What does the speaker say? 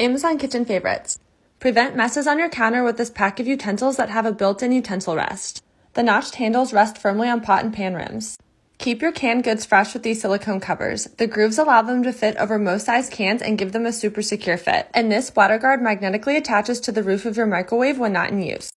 Amazon kitchen favorites. Prevent messes on your counter with this pack of utensils that have a built-in utensil rest. The notched handles rest firmly on pot and pan rims. Keep your canned goods fresh with these silicone covers. The grooves allow them to fit over most size cans and give them a super secure fit. And this splatter guard magnetically attaches to the roof of your microwave when not in use.